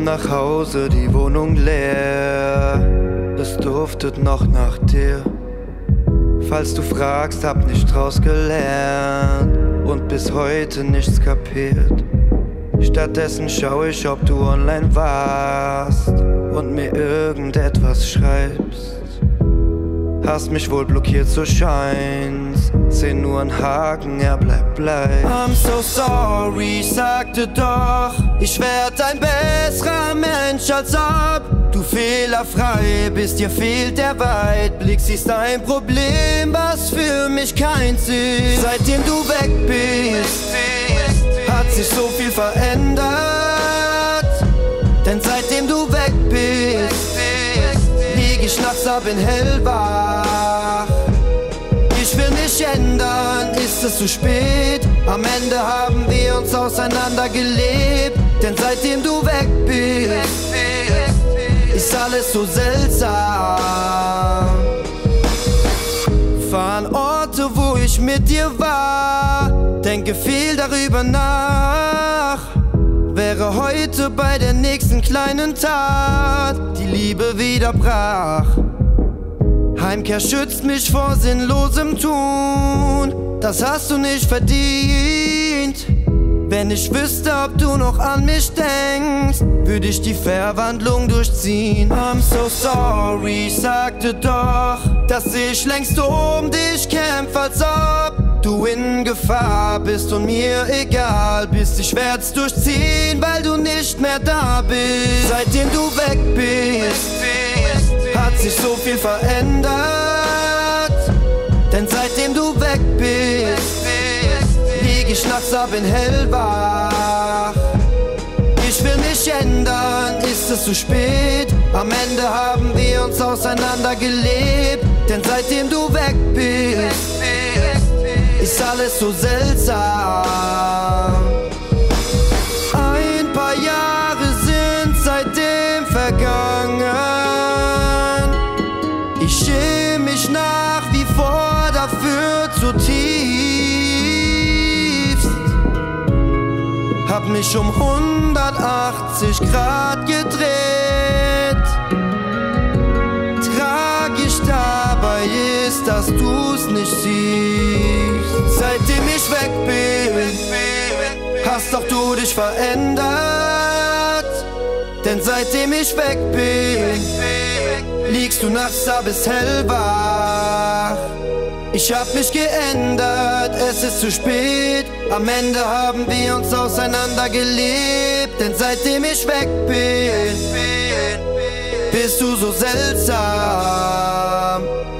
nach Hause, die Wohnung leer. Es duftet noch nach dir. Falls du fragst, hab nicht draus gelernt und bis heute nichts kapiert. Stattdessen schau ich, ob du online warst und mir irgendetwas schreibst. Hast mich wohl blockiert, so scheint's. Seh nur einen Haken, er bleibt. I'm so sorry, ich sagte doch, ich werd ein besserer Mensch, als ob du fehlerfrei bist. Dir fehlt der Weitblick, siehst ein Problem, was für mich keins ist. Seitdem du weg bist, hat sich so viel verändert. Denn seitdem du weg bist, lieg ich nachts ab in hellwach. Ich will nicht ändern, ist es zu spät? Am Ende haben wir uns auseinandergelebt. Denn seitdem du weg bist, ist alles so seltsam. Fahr an Orte, wo ich mit dir war, denke viel darüber nach. Wäre heute bei der nächsten kleinen Tat die Liebe wieder brach. Heimkehr schützt mich vor sinnlosem Tun, das hast du nicht verdient. Wenn ich wüsste, ob du noch an mich denkst, würde ich die Verwandlung durchziehen. I'm so sorry, ich sagte doch, dass ich längst um dich kämpf, als ob du in Gefahr bist und mir egal bist. Ich werd's durchziehen, weil du nicht mehr da bist. Seitdem du weg bist, hat sich so viel verändert. Denn seitdem du weg bist, lieg ich nachts ab in hellwach. Ich will nicht ändern, ist es zu spät? Am Ende haben wir uns auseinandergelebt. Denn seitdem du weg bist, ist alles so seltsam. Ein paar Jahre sind seitdem vergangen. Ich schäme mich nach wie vor dafür zutiefst. Hab mich um 180 Grad gedreht. Tragisch dabei ist, dass du's nicht siehst. Seitdem ich weg bin, hast auch du dich verändert. Denn seitdem ich weg bin, liegst du nachts da bis hellwach. Ich hab mich geändert, es ist zu spät. Am Ende haben wir uns auseinandergelebt. Denn seitdem ich weg bin, bist du so seltsam.